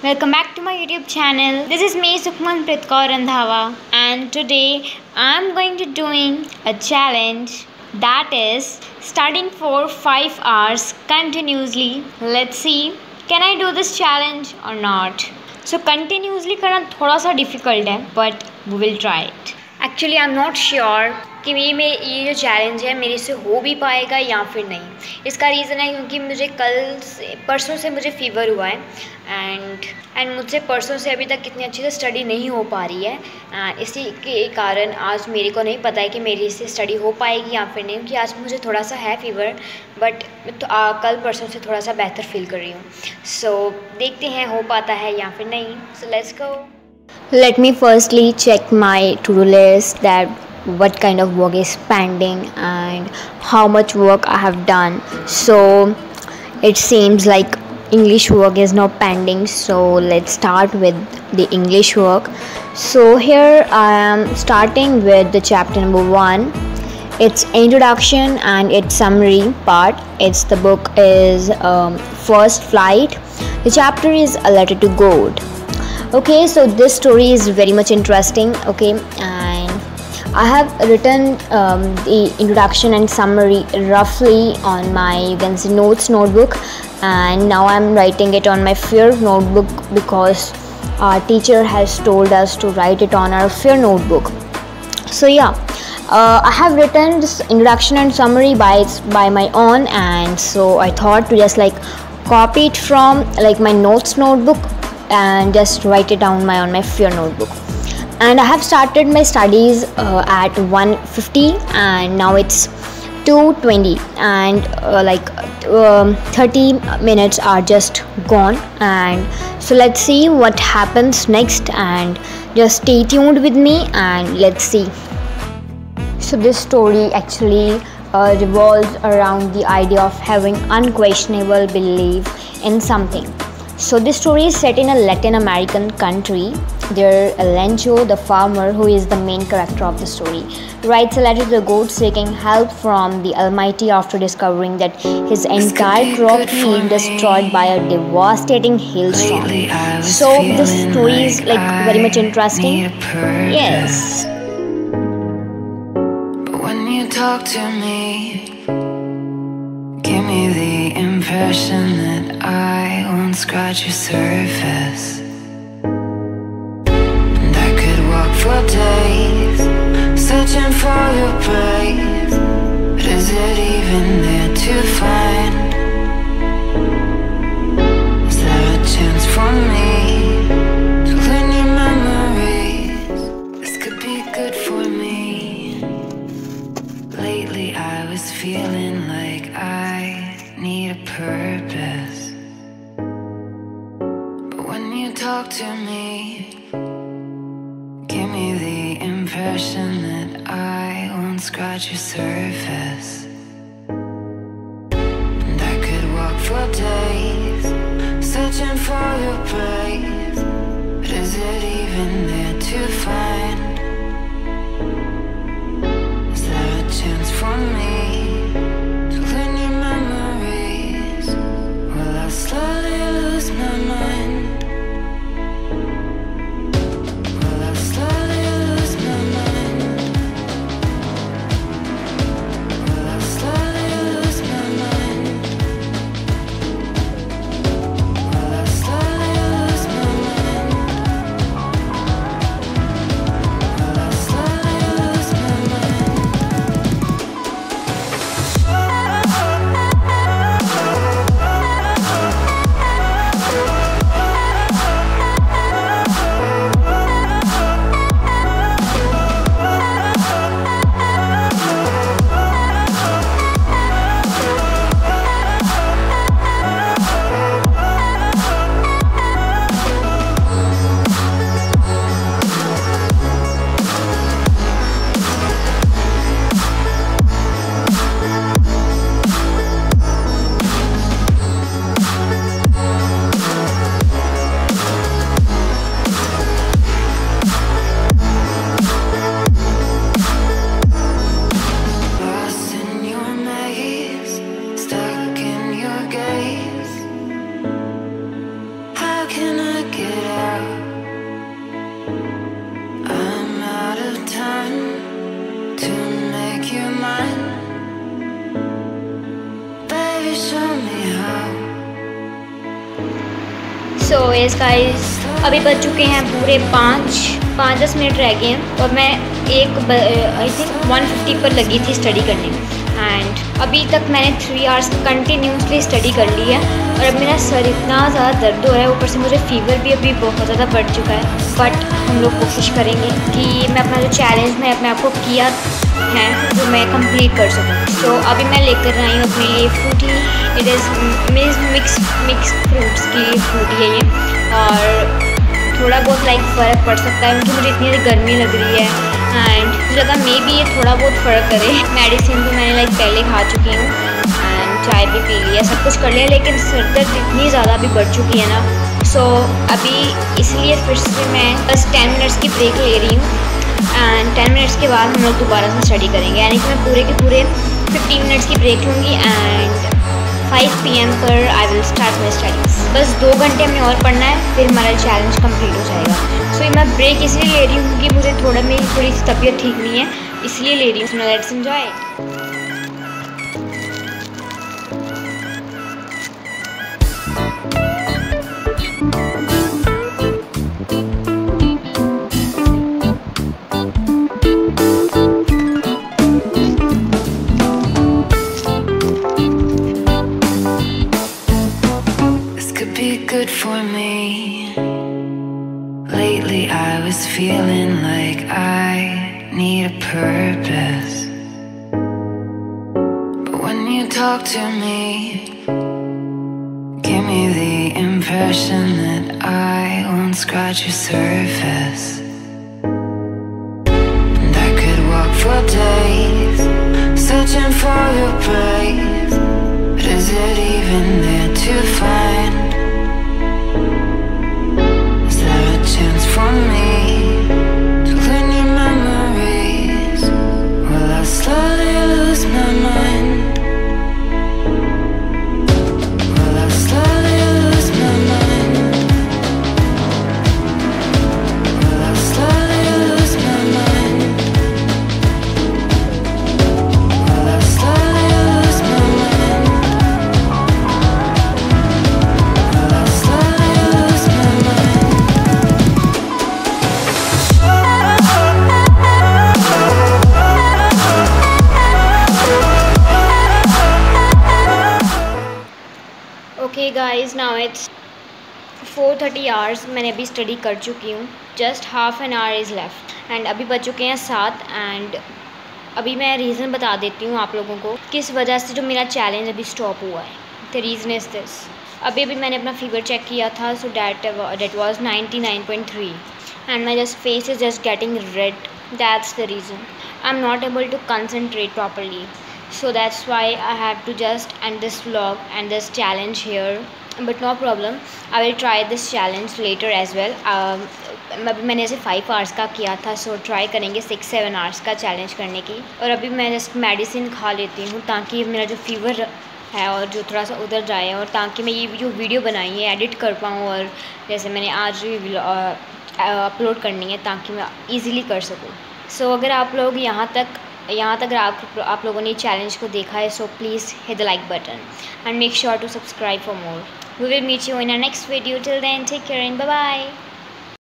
Welcome back to my YouTube channel. This is me Sukhman Kaur Randhawa, and today I'm going to doing a challenge that is studying for 5 hours continuously. Let's see, can I do this challenge or not? So continuously करना थोड़ा सा difficult है, but we will try it. Actually I'm not sure कि ये जो challenge है मेरे से हो भी पाएगा या फिर नहीं. इसका रीज़न है क्योंकि मुझे परसों से मुझे फ़ीवर हुआ है एंड मुझसे परसों से अभी तक कितनी अच्छी से स्टडी नहीं हो पा रही है. इसी के कारण आज मेरे को नहीं पता है कि मेरी से स्टडी हो पाएगी या फिर नहीं, क्योंकि आज मुझे थोड़ा सा है फ़ीवर, बट कल परसों से थोड़ा सा बेहतर फील कर रही हूँ. सो देखते हैं हो पाता है या फिर नहीं. So let's go. Let me firstly check my to-do list, that what kind of work is pending and how much work I have done. So it seems like English work is now pending, so let's start with the English work. So here I am starting with the chapter number 1. Its introduction and its summary part. The book is First Flight. The chapter is A Letter to God. Okay, so this story is very much interesting. Okay, and I have written the introduction and summary roughly on my, you can say, notebook, and now I'm writing it on my Fear notebook because our teacher has told us to write it on our Fear notebook. So yeah, I have written this introduction and summary by my own, and so I thought to just like copy it from like my notebook and just write it down on my Fear notebook. And I have started my studies at 1:50 and now it's 2:20 and 30 minutes are just gone, and so let's see what happens next, and just stay tuned with me and let's see. So this story actually revolves around the idea of having unquestionable belief in something. So this story is set in a Latin American country. There, Lencho, the farmer, who is the main character of the story, writes a letter to the God seeking help from the Almighty after discovering that his entire crop is destroyed by a devastating hailstorm. So this story is like very much interesting. Yes. But when you talk to me, give me the impression that I won't scratch your surface, and I could walk for days searching for your praise, but is it even there to find? Is there a chance for me to learn your memories? This could be good for me. Lately I was feeling like I need a purpose, but when you talk to me, give me the impression that I won't scratch your surface, and I could walk for days searching for your praise, but is it even there to find? Is there a chance for me to learn your memories? Will I slowly lose my mind? Will I slowly lose my mind? Will I slowly lose my mind? Will I slowly lose my mind? Will I slowly lose my mind? show me how. So yes guys, अभी बज चुके हैं पूरे 5-10 minute रह गए हैं और मैं आई थिंक 150 पर लगी थी स्टडी करने में। एंड अभी तक मैंने 3 आवर्स कंटिन्यूसली स्टडी कर ली है और अब मेरा सर इतना ज़्यादा दर्द हो रहा है, ऊपर से मुझे फीवर भी अभी बहुत ज़्यादा बढ़ चुका है। बट हम लोग कोशिश करेंगे कि मैं अपना जो चैलेंज मैं अपने आप को किया है वो मैं कंप्लीट कर सकूँ। तो अभी मैं लेकर आई हूँ अपने लिए Frooti, it is mix fruits के लिए फ्रूटी है ये। और थोड़ा बहुत फ़र्क पड़ सकता है क्योंकि मुझे इतनी गर्मी लग रही है एंड मुझे लगा मे बी ये थोड़ा बहुत फ़र्क करे। मेडिसिन तो मैंने पहले खा चुकी हूँ एंड चाय भी पी लिया, सब कुछ कर लिया, लेकिन सर दर्द इतनी ज़्यादा अभी बढ़ चुकी है ना। सो अभी इसलिए फिर से मैं बस 10 मिनट्स की ब्रेक ले रही हूँ एंड 10 मिनट्स के बाद हम लोग दोबारा से स्टडी करेंगे। यानी कि मैं पूरे के पूरे 15 मिनट्स की ब्रेक लूँगी एंड 5 PM पर I will start my studies. बस 2 घंटे हमें और पढ़ना है, फिर हमारा चैलेंज कंप्लीट हो जाएगा। सो मैं ब्रेक इसलिए ले रही हूँ कि मुझे मेरी थोड़ी सी तबीयत ठीक नहीं है, इसलिए ले रही हूँ। Let's enjoy. Good for me. Lately I was feeling like I need a purpose, but when you talk to me, give me the impression that I won't scratch your surface. And I could walk for days searching for your praise, but is it even there to find? Chance for me to learn your memories. Will I slowly lose my mind? Will I slowly lose my mind? Will I slowly lose my mind? Will I slowly lose my mind? Will I slowly lose my mind? Okay guys, now it's 4:30 hours. मैंने अभी study कर चुकी हूँ, just half an hour is left and अभी बज चुके हैं 7 and अभी मैं रीज़न बता देती हूँ आप लोगों को किस वजह से जो मेरा चैलेंज अभी स्टॉप हुआ है। The reason is this. अभी मैंने अपना फीवर चेक किया था, so that was 99.3 and my face is just getting red. That's the reason I am not able to concentrate properly. So that's why I have to just end this vlog and this challenge here, but no problem, I will try this challenge later as well. अभी मैंने ऐसे 5 hours का किया था, so try करेंगे 6-7 hours का challenge करने की। और अभी मैं जस्ट मेडिसिन खा लेती हूँ ताकि मेरा जो फीवर है और जो थोड़ा सा उधर जाए और ताकि मैं ये जो वीडियो बनाई है एडिट कर पाऊँ और जैसे मैंने आज भी अपलोड करनी है ताकि मैं ईज़िली कर सकूँ। सो अगर आप लोग यहाँ तक अगर आप लोगों ने चैलेंज को देखा है, so please hit the like button and make sure to subscribe for more. We will meet you in our next video. Till then, take care and bye bye.